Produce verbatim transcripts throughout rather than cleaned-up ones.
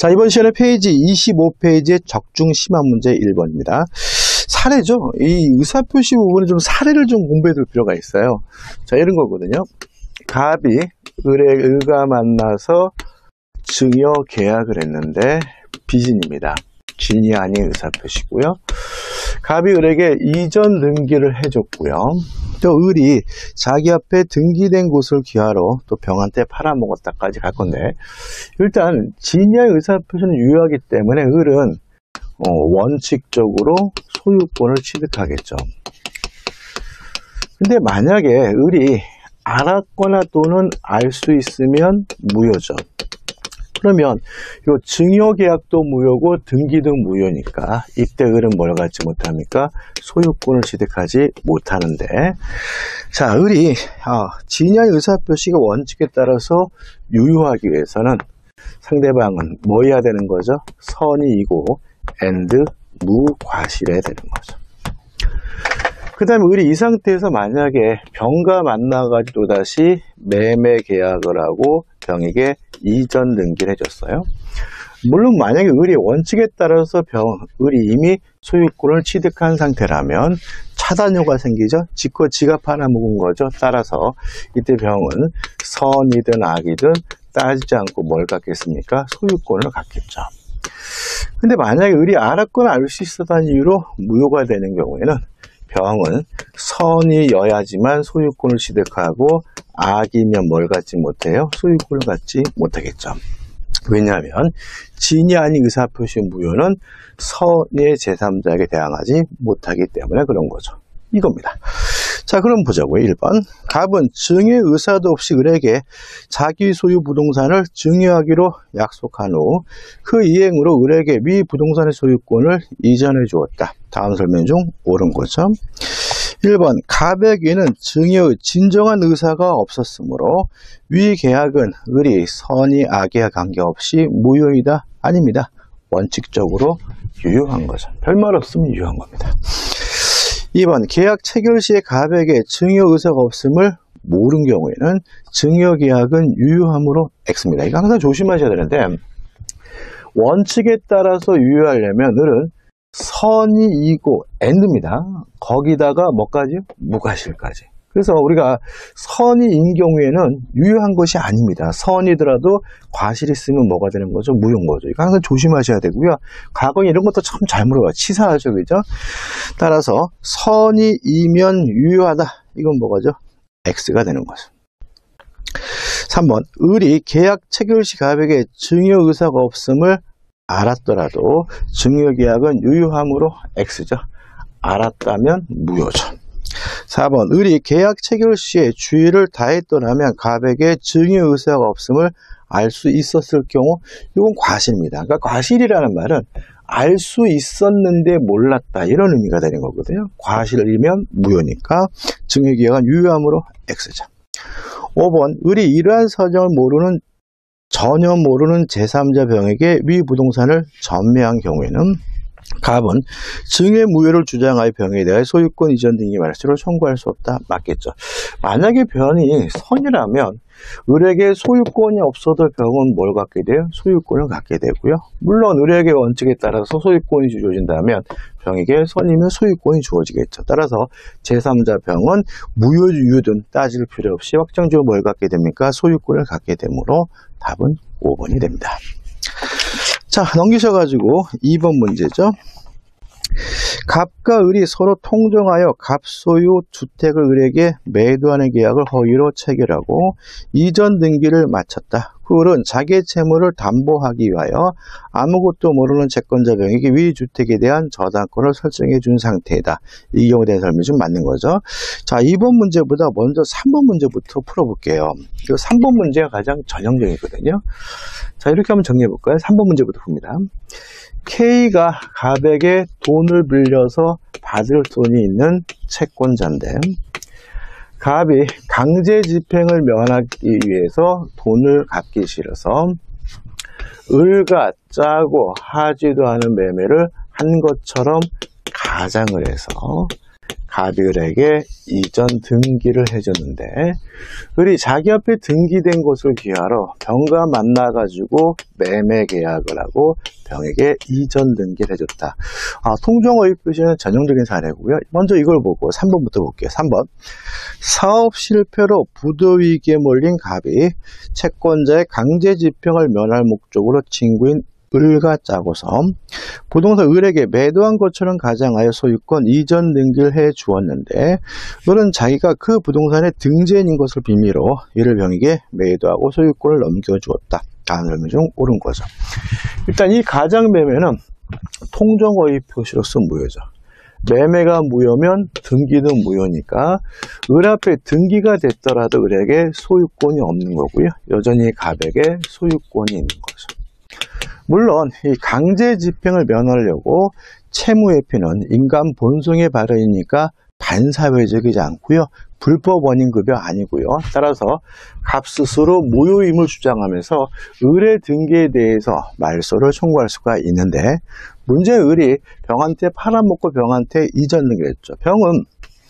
자, 이번 시간에 페이지 이십오 페이지의 적중 심화 문제 일 번입니다. 사례죠. 이 의사표시 부분에 좀 사례를 좀 공부해 둘 필요가 있어요. 자, 이런 거거든요. 갑이 을에 을과 만나서 증여 계약을 했는데 빚인입니다. 진이 아닌 의사표시고요. 갑이 을에게 이전 등기를 해줬고요. 또 을이 자기 앞에 등기된 곳을 기하로 또 병한테 팔아먹었다까지 갈 건데, 일단 진이의 의사표시는 유효하기 때문에 을은 어, 원칙적으로 소유권을 취득하겠죠. 근데 만약에 을이 알았거나 또는 알 수 있으면 무효죠. 그러면 요 증여계약도 무효고 등기도 무효니까 이때 을은 뭘 갖지 못합니까? 소유권을 취득하지 못하는데, 자, 을이 아, 진야의 의사표시가 원칙에 따라서 유효하기 위해서는 상대방은 뭐 해야 되는 거죠? 선이이고 and 무과실해야 되는 거죠. 그 다음에 을이 이 상태에서 만약에 병과 만나가지고 또다시 매매 계약을 하고 병에게 이전 등기를 해줬어요. 물론 만약에 을이 원칙에 따라서 병, 을이 이미 소유권을 취득한 상태라면 차단효가 생기죠. 지코 지가 팔아먹은 거죠. 따라서 이때 병은 선이든 악이든 따지지 않고 뭘 갖겠습니까? 소유권을 갖겠죠. 근데 만약에 을이 알았거나 알 수 있었다는 이유로 무효가 되는 경우에는 병은 선이여야지만 소유권을 취득하고 악이면 뭘 갖지 못해요? 소유권을 갖지 못하겠죠. 왜냐하면 진이 아닌 의사표시 무효는 선의 제삼자에게 대항하지 못하기 때문에 그런 거죠. 이겁니다. 자, 그럼 보자고요. 일 번. 갑은 증여 의사도 없이 을에게 자기 소유 부동산을 증여하기로 약속한 후 그 이행으로 을에게 위 부동산의 소유권을 이전해 주었다. 다음 설명 중 옳은 거죠. 일 번. 갑에게는 증여의 진정한 의사가 없었으므로 위 계약은 을이 선이 악에 관계없이 무효이다. 아닙니다. 원칙적으로 유효한 거죠. 별말 없으면 유효한 겁니다. 이 번. 계약 체결 시에 갑에게 증여 의사가 없음을 모른 경우에는 증여 계약은 유효함으로 X입니다. 이거 항상 조심하셔야 되는데, 원칙에 따라서 유효하려면 을은 선이이고 and입니다. 거기다가 뭐까지? 무과실까지. 그래서 우리가 선이인 경우에는 유효한 것이 아닙니다. 선이더라도 과실이 있으면 뭐가 되는 거죠? 무효인 거죠. 이거 항상 조심하셔야 되고요. 과거에 이런 것도 참 잘 물어봐요. 치사하죠, 그죠? 따라서 선이이면 유효하다. 이건 뭐가죠? X가 되는 거죠. 삼 번. 을이 계약 체결 시 갑에게 증여 의사가 없음을 알았더라도 증여 계약은 유효함으로 X죠. 알았다면 무효죠. 사 번. 을이 계약 체결 시에 주의를 다했더라면 갑에게 증여 의사가 없음을 알 수 있었을 경우, 이건 과실입니다. 그러니까 과실이라는 말은 알 수 있었는데 몰랐다, 이런 의미가 되는 거거든요. 과실이면 무효니까 증여 계약은 유효함으로 X죠. 오 번. 을이 이러한 사정을 모르는 전혀 모르는 제삼자 병에게 위 부동산을 전매한 경우에는 갑은 증여 무효를 주장하여 병에 대해 소유권 이전 등기 말수를 청구할 수 없다. 맞겠죠. 만약에 병이 선이라면 을에게 소유권이 없어도 병은 뭘 갖게 돼요? 소유권을 갖게 되고요. 물론 을에게 원칙에 따라서 소유권이 주어진다면 병에게 선이면 소유권이 주어지겠죠. 따라서 제삼자 병은 무효 유효든 따질 필요 없이 확정적으로 뭘 갖게 됩니까? 소유권을 갖게 되므로 답은 오 번이 됩니다. 자, 넘기셔가지고 이 번 문제죠. 갑과 을이 서로 통정하여 갑 소유 주택을 을에게 매도하는 계약을 허위로 체결하고 이전 등기를 마쳤다. 그 을은 자기의 채무를 담보하기 위하여 아무것도 모르는 채권자 병에게 위 주택에 대한 저당권을 설정해 준 상태이다. 이 경우에 대한 설명이 좀 맞는 거죠. 자, 이 번 문제보다 먼저 삼 번 문제부터 풀어볼게요. 이 삼 번 문제가 가장 전형적이거든요. 자, 이렇게 한번 정리해 볼까요? 삼 번 문제부터 봅니다. K가 갑에게 돈을 빌려서 받을 돈이 있는 채권자인데, 갑이 강제 집행을 면하기 위해서 돈을 갚기 싫어서 을과 짜고 하지도 않은 매매를 한 것처럼 가장을 해서 갑이 을에게 이전 등기를 해줬는데 을이 자기 앞에 등기된 곳을 기하러 병과 만나가지고 매매 계약을 하고 병에게 이전 등기를 해줬다. 아, 통정어휘 표시는 전형적인 사례고요. 먼저 이걸 보고 삼 번부터 볼게요. 삼 번. 사업 실패로 부도위기에 몰린 갑이 채권자의 강제 집행을 면할 목적으로 친구인 을과 짜고서 부동산 을에게 매도한 것처럼 가장하여 소유권 이전 등기를 해 주었는데 을은 자기가 그 부동산의 등재인인 것을 비밀로 이를 병에게 매도하고 소유권을 넘겨주었다. 다음 설명 중 옳은 거죠. 일단 이 가장 매매는 통정어휘 표시로서 무효죠. 매매가 무효면 등기도 무효니까 을 앞에 등기가 됐더라도 을에게 소유권이 없는 거고요. 여전히 갑에게 소유권이 있는 거죠. 물론 이 강제 집행을 면하려고 채무회피는 인간 본성의 발현이니까 반사회적이지 않고요. 불법 원인급여 아니고요. 따라서 갑 스스로 무효임을 주장하면서 을의 등기에 대해서 말소를 청구할 수가 있는데 문제는 을이 병한테 팔아먹고 병한테 이전 등기를 했죠. 병은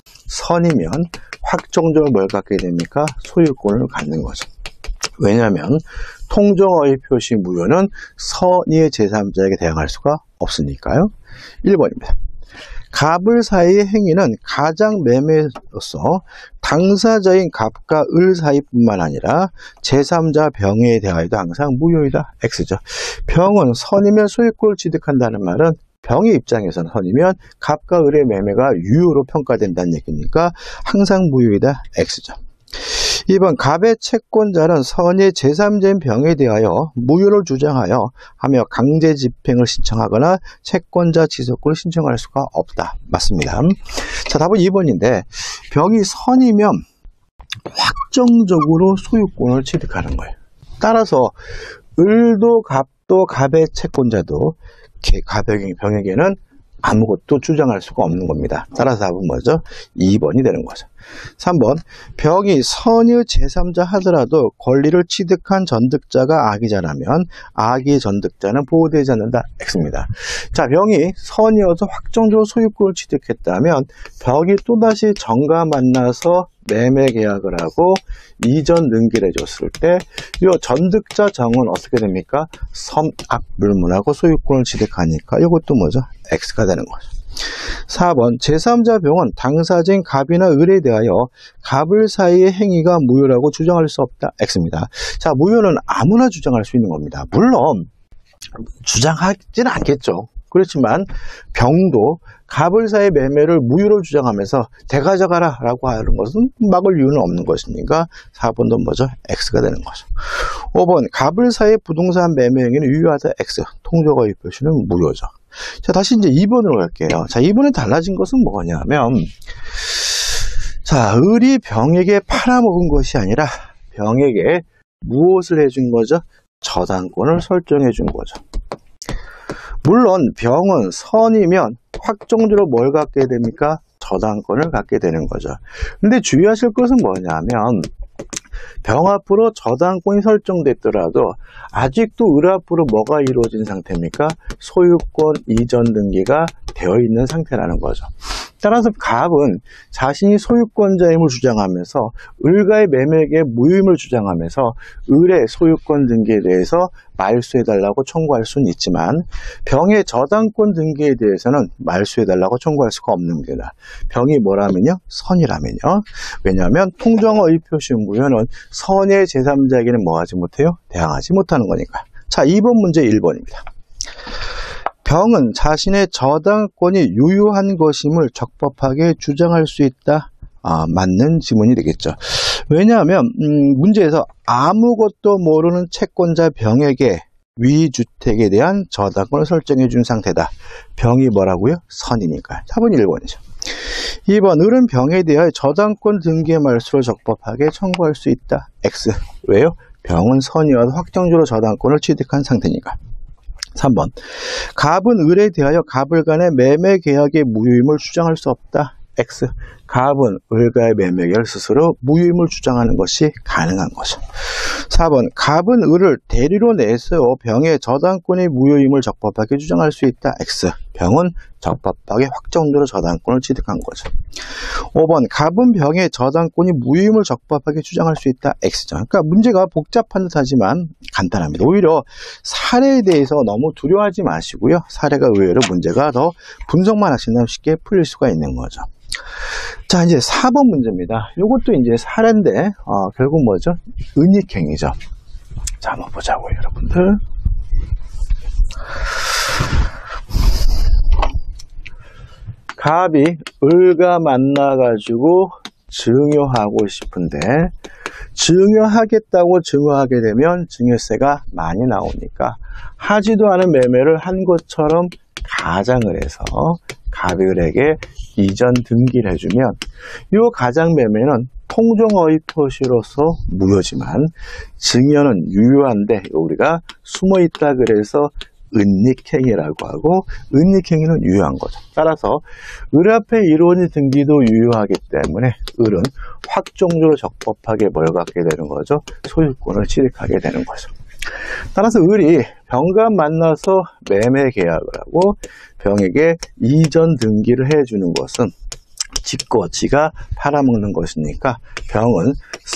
선이면 확정적으로 뭘 갖게 됩니까? 소유권을 갖는 거죠. 왜냐하면 통정어휘 표시 무효는 선의의 제삼자에게 대항할 수가 없으니까요. 일 번입니다. 갑을 사이의 행위는 가장 매매로서 당사자인 갑과 을 사이뿐만 아니라 제삼자 병에 대하여도 항상 무효이다. X죠. 병은 선이면 소유권을 취득한다는 말은 병의 입장에서는 선이면 갑과 을의 매매가 유효로 평가된다는 얘기니까 항상 무효이다. X죠. 이 번 갑의 채권자는 선의 제삼자인 병에 대하여 무효를 주장하여 하며 강제 집행을 신청하거나 채권자 지속권을 신청할 수가 없다. 맞습니다. 자, 답은 이 번인데 병이 선이면 확정적으로 소유권을 취득하는 거예요. 따라서 을도 갑도 갑의 채권자도 갑의 병에게는 아무것도 주장할 수가 없는 겁니다. 따라서 답은 뭐죠? 이 번이 되는 거죠. 삼 번. 병이 선의 제삼자 하더라도 권리를 취득한 전득자가 악의자라면 악의 전득자는 보호되지 않는다. X입니다. 자, 병이 선이어서 확정적으로 소유권을 취득했다면 병이 또다시 정과 만나서 매매 계약을 하고 이전 등기를 해줬을 때 이 전득자 정은 어떻게 됩니까? 선악불문하고 소유권을 취득하니까 이것도 뭐죠? X가 되는 거죠. 사 번. 제삼자 병은 당사자인 갑이나 을에 대하여 갑을 사이의 행위가 무효라고 주장할 수 없다. X입니다. 자, 무효는 아무나 주장할 수 있는 겁니다. 물론 주장하지는 않겠죠. 그렇지만 병도 갑을 사이의 매매를 무효로 주장하면서 대가져가라 라고 하는 것은 막을 이유는 없는 것이니까 사 번도 뭐죠? X가 되는 거죠. 오 번. 갑을 사이의 부동산 매매 행위는 유효하다. X. 통정어휘 표시는 무효죠. 자, 다시 이제 이 번으로 갈게요. 자, 이 번에 달라진 것은 뭐냐면, 자, 을이 병에게 팔아먹은 것이 아니라 병에게 무엇을 해준 거죠? 저당권을 설정해 준 거죠. 물론 병은 선이면 확정적으로 뭘 갖게 됩니까? 저당권을 갖게 되는 거죠. 근데 주의하실 것은 뭐냐면 병 앞으로 저당권이 설정됐더라도 아직도 을 앞으로 뭐가 이루어진 상태입니까? 소유권 이전 등기가 되어 있는 상태라는 거죠. 따라서 갑은 자신이 소유권자임을 주장하면서 을과의 매매에게 무효임을 주장하면서 을의 소유권 등기에 대해서 말소해달라고 청구할 수는 있지만 병의 저당권 등기에 대해서는 말소해달라고 청구할 수가 없는 겁니다. 병이 뭐라면요? 선이라면요. 왜냐하면 통정어휘 표시 무효는 선의 제삼자에게는 뭐하지 못해요? 대항하지 못하는 거니까. 자, 이 번 문제 일 번입니다. 병은 자신의 저당권이 유효한 것임을 적법하게 주장할 수 있다. 아, 맞는 지문이 되겠죠. 왜냐하면 음, 문제에서 아무것도 모르는 채권자 병에게 위주택에 대한 저당권을 설정해 준 상태다. 병이 뭐라고요? 선이니까. 사 번 일 번이죠. 이 번. 을은 병에 대하여 저당권 등기의 말소를 적법하게 청구할 수 있다. X. 왜요? 병은 선이어서 확정적으로 저당권을 취득한 상태니까. 삼 번. 갑은 을에 대하여 갑을 간의 매매 계약의 무효임을 주장할 수 없다. X. 갑은 을과의 매매 계약을 스스로 무효임을 주장하는 것이 가능한 거죠. 사 번. 갑은 을을 대리로 내세워 병의 저당권의 무효임을 적법하게 주장할 수 있다. X. 병은 적법하게 확정적으로 저당권을 취득한 거죠. 오 번 갑은 병의 저당권이 무유임을 적법하게 주장할 수 있다. X죠. 그러니까 문제가 복잡한 듯하지만 간단합니다. 오히려 사례에 대해서 너무 두려워하지 마시고요. 사례가 의외로 문제가 더 분석만 하시면 쉽게 풀릴 수가 있는 거죠. 자, 이제 사 번 문제입니다. 이것도 이제 사례인데 어, 결국 뭐죠? 은닉행위죠. 자, 한번 보자고요, 여러분들. 갑이 을과 만나가지고 증여하고 싶은데 증여하겠다고 증여하게 되면 증여세가 많이 나오니까 하지도 않은 매매를 한 것처럼 가장을 해서 갑이 을에게 이전 등기를 해주면 이 가장 매매는 통정어휘토시로서 무효지만 증여는 유효한데 우리가 숨어있다 그래서 은닉행위라고 하고 은닉행위는 유효한 거죠. 따라서 을 앞에 이루어진 등기도 유효하기 때문에 을은 확정적으로 적법하게 뭘 갖게 되는 거죠? 소유권을 취득하게 되는 거죠. 따라서 을이 병과 만나서 매매 계약을 하고 병에게 이전 등기를 해주는 것은 지고 지가 팔아먹는 것이니까 병은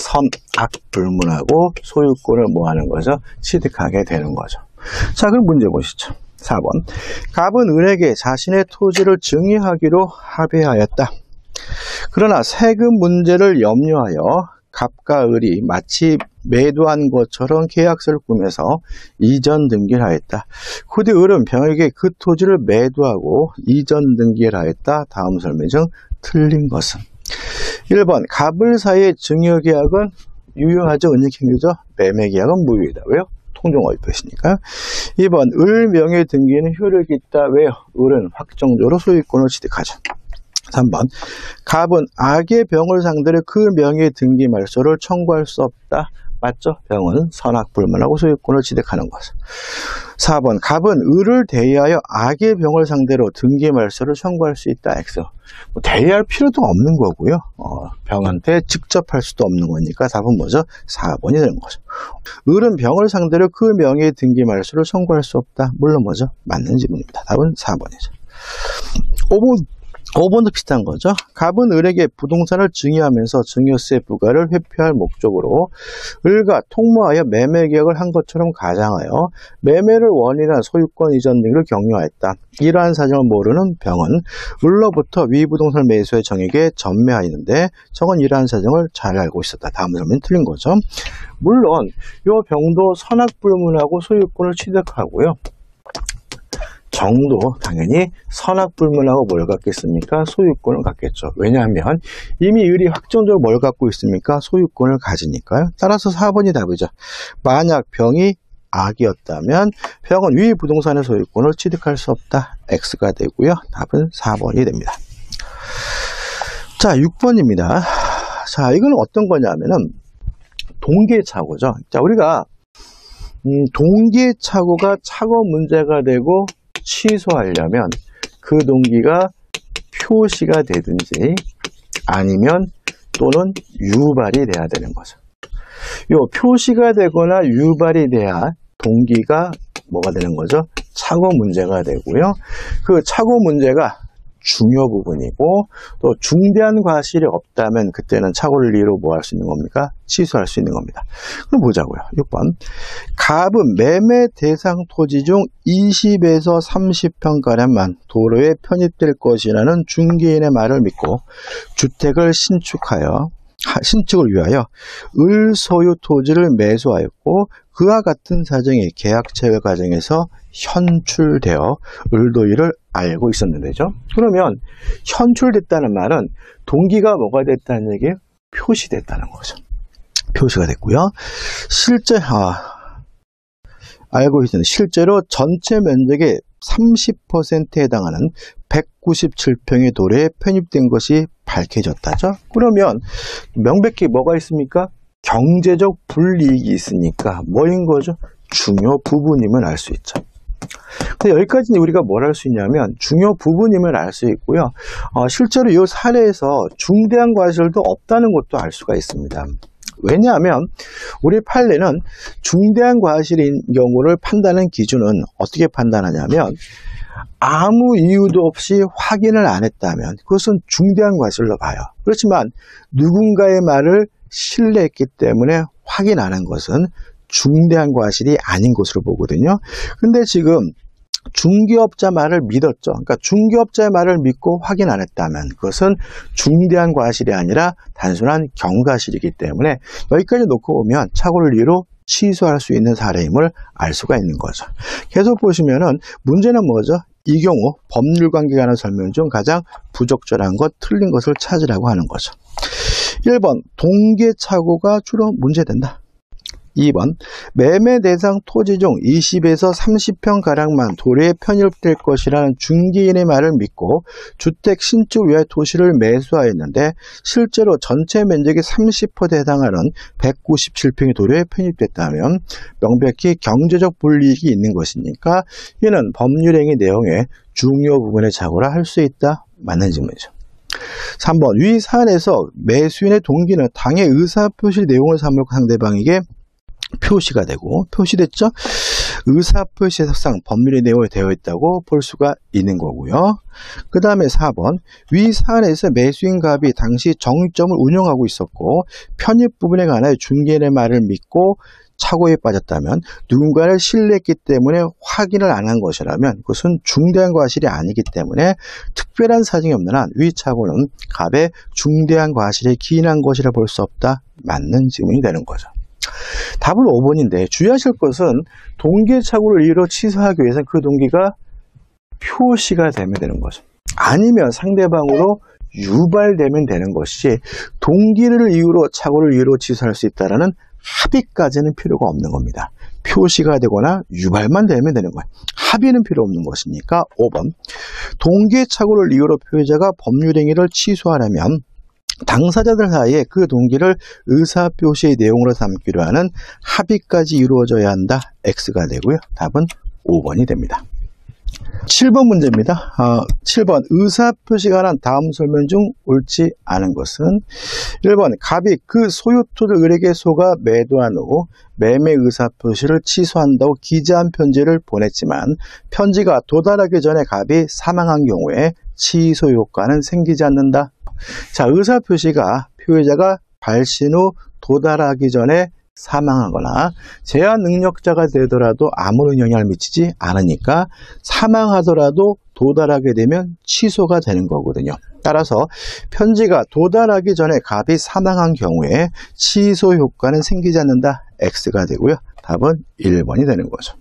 선악불문하고 소유권을 뭐 하는 거죠? 취득하게 되는 거죠. 자, 그럼 문제 보시죠. 사 번. 갑은 을에게 자신의 토지를 증여하기로 합의하였다. 그러나 세금 문제를 염려하여 갑과 을이 마치 매도한 것처럼 계약서를 꾸며서 이전 등기를 하였다. 후대 을은 병에게 그 토지를 매도하고 이전 등기를 하였다. 다음 설명 중 틀린 것은? 일 번. 갑을 사이의 증여계약은 유효하죠. 은닉행위죠. 매매계약은 무효이다고요. 통정어휘표시니까. 이 번. 을 명의 등기는 효력이 있다. 왜요? 을은 확정적으로 소유권을 취득하죠. 삼 번. 갑은 악의 병을 상대로 그 명의 등기 말소를 청구할 수 없다. 맞죠? 병은 선악불문하고 소유권을 취득하는 거죠. 사 번. 갑은 을을 대의하여 악의 병을 상대로 등기 말소를 청구할 수 있다. X. 뭐 대의할 필요도 없는 거고요. 어, 병한테 직접 할 수도 없는 거니까 답은 뭐죠? 사 번이 되는 거죠. 을은 병을 상대로 그 명의 등기 말소를 청구할 수 없다. 물론 뭐죠? 맞는 지문입니다. 답은 사 번이죠. 오 번. 오 번도 비슷한 거죠. 갑은 을에게 부동산을 증여하면서 증여세 부과를 회피할 목적으로 을과 통모하여 매매계약을 한 것처럼 가장하여 매매를 원인한 소유권 이전 등을 격려하였다. 이러한 사정을 모르는 병은 을로부터 위 부동산 매수의 정에게 전매하였는데 정은 이러한 사정을 잘 알고 있었다. 다음 설명은 틀린 거죠. 물론 이 병도 선악불문하고 소유권을 취득하고요. 정도 당연히 선악불문하고 뭘 갖겠습니까? 소유권을 갖겠죠. 왜냐하면 이미 을이 확정적으로 뭘 갖고 있습니까? 소유권을 가지니까요. 따라서 사 번이 답이죠. 만약 병이 악이었다면 병은 위 부동산의 소유권을 취득할 수 없다. X가 되고요. 답은 사 번이 됩니다. 자, 육 번입니다. 자, 이건 어떤 거냐면은 동기차고죠. 자, 우리가 음, 동기차고가 차고 문제가 되고 취소하려면 그 동기가 표시가 되든지 아니면 또는 유발이 돼야 되는 거죠. 요 표시가 되거나 유발이 돼야 동기가 뭐가 되는 거죠? 착오 문제가 되고요. 그 착오 문제가 중요 부분이고 또 중대한 과실이 없다면 그때는 착오를 이유로 뭐 할 수 있는 겁니까? 취소할 수 있는 겁니다. 그럼 보자고요. 육 번. 갑은 매매 대상 토지 중 이십에서 삼십 평가량만 도로에 편입될 것이라는 중개인의 말을 믿고 주택을 신축하여 신축을 위하여 을 소유 토지를 매수하였고 그와 같은 사정이 계약 체결 과정에서 현출되어 을도 이를 알고 있었는데죠. 그러면 현출됐다는 말은 동기가 뭐가 됐다는 얘기예요? 표시됐다는 거죠. 표시가 됐고요. 실제 아, 알고 있는 실제로 전체 면적의 삼십 퍼센트에 해당하는 백구십칠 평의 도로에 편입된 것이 밝혀졌다죠. 그러면 명백히 뭐가 있습니까? 경제적 불이익이 있으니까 뭐인 거죠? 중요 부분임을 알 수 있죠. 여기까지 우리가 뭘 할 수 있냐면 중요 부분임을 알 수 있고요. 어, 실제로 이 사례에서 중대한 과실도 없다는 것도 알 수가 있습니다. 왜냐하면 우리 판례는 중대한 과실인 경우를 판단하는 기준은 어떻게 판단하냐면 아무 이유도 없이 확인을 안 했다면 그것은 중대한 과실로 봐요. 그렇지만 누군가의 말을 신뢰했기 때문에 확인 안 한 것은 중대한 과실이 아닌 것으로 보거든요. 근데 지금 중개업자 말을 믿었죠. 그러니까 중개업자의 말을 믿고 확인 안 했다면 그것은 중대한 과실이 아니라 단순한 경과실이기 때문에 여기까지 놓고 보면 착오를 이유로 취소할 수 있는 사례임을 알 수가 있는 거죠. 계속 보시면은 문제는 뭐죠? 이 경우 법률관계에 관한 설명 중 가장 부적절한 것, 틀린 것을 찾으라고 하는 거죠. 일 번 동계착오가 주로 문제된다. 이 번 매매 대상 토지 중 이십에서 삼십 평가량만 도로에 편입될 것이라는 중개인의 말을 믿고 주택 신축 위에 도시를 매수하였는데 실제로 전체 면적이 삼십 퍼센트에 해당하는 백구십칠 평이 도로에 편입됐다면 명백히 경제적 불이익이 있는 것이니까 이는 법률행위 내용의 중요 부분의 착오라 할 수 있다. 맞는 질문이죠. 삼 번 위 사안에서 매수인의 동기는 당의 의사표시 내용을 삼고 상대방에게 표시가 되고 표시됐죠? 의사표시 사실상 법률의 내용이 되어 있다고 볼 수가 있는 거고요. 그 다음에 사 번 위 사안에서 매수인 갑이 당시 정육점을 운영하고 있었고 편입 부분에 관하여 중개인의 말을 믿고 착오에 빠졌다면 누군가를 신뢰했기 때문에 확인을 안 한 것이라면 그것은 중대한 과실이 아니기 때문에 특별한 사정이 없는 한 위 착오는 갑의 중대한 과실에 기인한 것이라 볼 수 없다. 맞는 질문이 되는 거죠. 답은 오 번인데 주의하실 것은 동계착오를 이유로 취소하기 위해서는 그 동기가 표시가 되면 되는 거죠. 아니면 상대방으로 유발되면 되는 것이지 동기를 이유로 착오를 이유로 취소할 수 있다는 합의까지는 필요가 없는 겁니다. 표시가 되거나 유발만 되면 되는 거예요. 합의는 필요 없는 것이니까 오 번 동계착오를 이유로 피해자가 법률행위를 취소하려면 당사자들 사이에 그 동기를 의사표시의 내용으로 삼기로 하는 합의까지 이루어져야 한다. X가 되고요. 답은 오 번이 됩니다. 칠 번 문제입니다. 어, 칠 번 의사표시가 관한 다음 설명 중 옳지 않은 것은 일 번 갑이 그 소유토를 을에게 속아 매도한 후 매매 의사표시를 취소한다고 기재한 편지를 보냈지만 편지가 도달하기 전에 갑이 사망한 경우에 취소 효과는 생기지 않는다. 자, 의사표시가 피해자가 발신 후 도달하기 전에 사망하거나 제한 능력자가 되더라도 아무런 영향을 미치지 않으니까 사망하더라도 도달하게 되면 취소가 되는 거거든요. 따라서 편지가 도달하기 전에 갑이 사망한 경우에 취소 효과는 생기지 않는다. X가 되고요. 답은 일 번이 되는 거죠.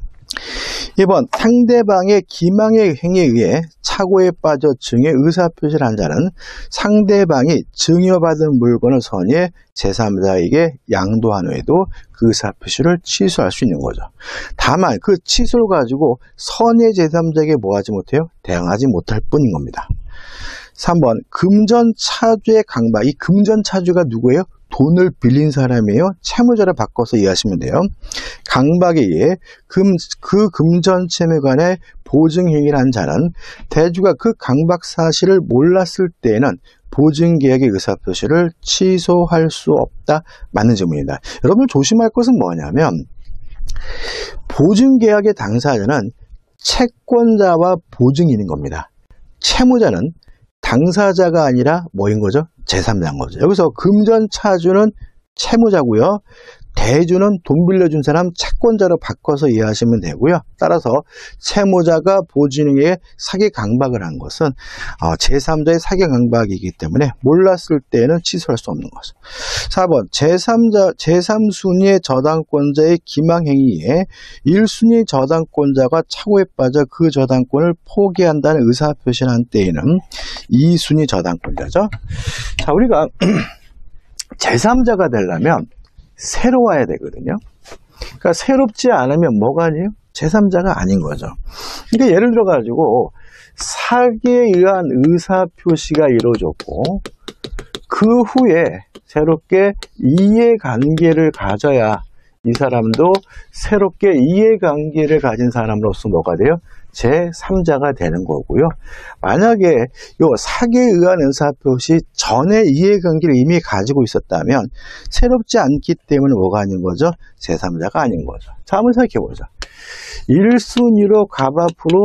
이 번 상대방의 기망의 행위에 의해 착오에 빠져 증여 의사표시를 한 자는 상대방이 증여받은 물건을 선의해 제삼자에게 양도한 후에도 그 의사표시를 취소할 수 있는 거죠. 다만 그 취소를 가지고 선의 제삼자에게 뭐하지 못해요? 대항하지 못할 뿐인 겁니다. 삼 번 금전차주의 강박. 이 금전차주가 누구예요? 돈을 빌린 사람이에요. 채무자를 바꿔서 이해하시면 돼요. 강박에 의해 금, 그 금전채무에 관해 보증행위를 한 자는 대주가 그 강박 사실을 몰랐을 때에는 보증계약의 의사표시를 취소할 수 없다. 맞는 질문입니다. 여러분 조심할 것은 뭐냐면 보증계약의 당사자는 채권자와 보증인인 겁니다. 채무자는 당사자가 아니라 뭐인 거죠? 제삼자인 거죠. 여기서 금전차주는 채무자고요. 대주는 돈 빌려준 사람 채권자로 바꿔서 이해하시면 되고요. 따라서 채무자가 보증인에게 사기 강박을 한 것은 제삼자의 사기 강박이기 때문에 몰랐을 때는 취소할 수 없는 거죠. 사 번 제삼자, 제삼 순위의 저당권자의 기망행위에 일 순위 저당권자가 착오에 빠져 그 저당권을 포기한다는 의사표시를 한 때에는 이 순위 저당권자죠. 자, 우리가 제삼자가 되려면 새로 와야 되거든요. 그러니까 새롭지 않으면 뭐가 아니에요? 제삼자가 아닌 거죠. 그러니까 예를 들어 가지고 사기에 의한 의사표시가 이루어졌고 그 후에 새롭게 이해관계를 가져야 이 사람도 새롭게 이해관계를 가진 사람으로서 뭐가 돼요? 제삼자가 되는 거고요. 만약에 요 사기에 의한 의사표시 전에 이해관계를 이미 가지고 있었다면 새롭지 않기 때문에 뭐가 아닌 거죠? 제삼자가 아닌 거죠. 자, 한번 생각해 보자. 일 순위로 갑 앞으로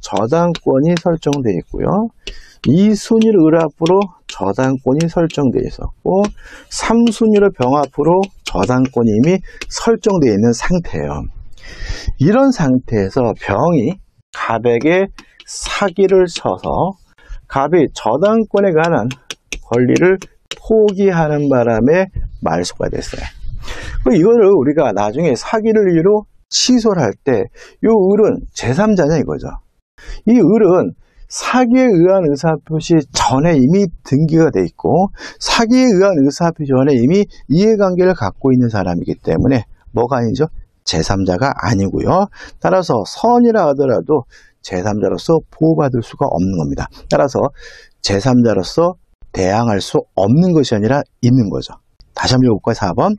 저당권이 설정되어 있고요. 이 순위로 을 앞으로 저당권이 설정되어 있었고 삼 순위로 병 앞으로 저당권이 이미 설정되어 있는 상태예요. 이런 상태에서 병이 갑에게 사기를 쳐서 갑이 저당권에 관한 권리를 포기하는 바람에 말소가 됐어요. 이거를 우리가 나중에 사기를 이유로 취소를 할 때 이 을은 제삼자냐 이거죠. 이 을은 사기에 의한 의사표시 전에 이미 등기가 돼 있고 사기에 의한 의사표시 전에 이미 이해관계를 갖고 있는 사람이기 때문에 뭐가 아니죠? 제삼자가 아니고요. 따라서 선이라 하더라도 제삼자로서 보호받을 수가 없는 겁니다. 따라서 제삼자로서 대항할 수 없는 것이 아니라 있는 거죠. 다시 한번 읽어볼까요? 사 번.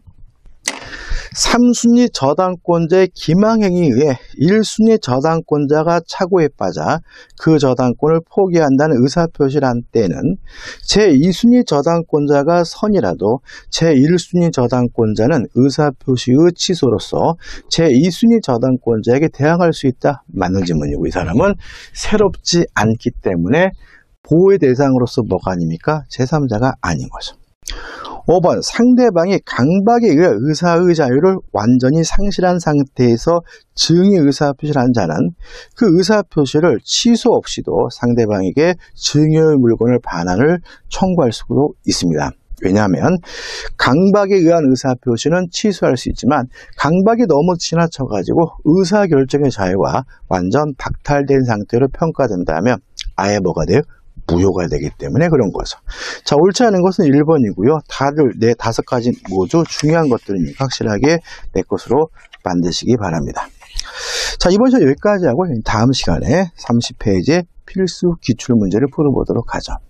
삼 순위 저당권자의 기망행위에 의해 일 순위 저당권자가 착오에 빠져 그 저당권을 포기한다는 의사표시를 한 때는 제이 순위 저당권자가 선이라도 제일 순위 저당권자는 의사표시의 취소로서 제이 순위 저당권자에게 대항할 수 있다. 맞는 질문이고 이 사람은 새롭지 않기 때문에 보호의 대상으로서 뭐가 아닙니까? 제삼자가 아닌 거죠. 오 번. 상대방이 강박에 의해 의사의 자유를 완전히 상실한 상태에서 증의 의사표시를 한 자는 그 의사표시를 취소 없이도 상대방에게 증여의 물건을 반환을 청구할 수도 있습니다. 왜냐하면 강박에 의한 의사표시는 취소할 수 있지만 강박이 너무 지나쳐가지고 의사결정의 자유가 완전 박탈된 상태로 평가된다면 아예 뭐가 돼요? 무효가 되기 때문에 그런 거죠. 자, 옳지 않은 것은 일 번이고요. 다들 네 다섯 가지 모두 중요한 것들이니까 확실하게 내 것으로 만드시기 바랍니다. 자, 이번 시간 여기까지 하고 다음 시간에 삼십 페이지의 필수 기출문제를 풀어보도록 하죠.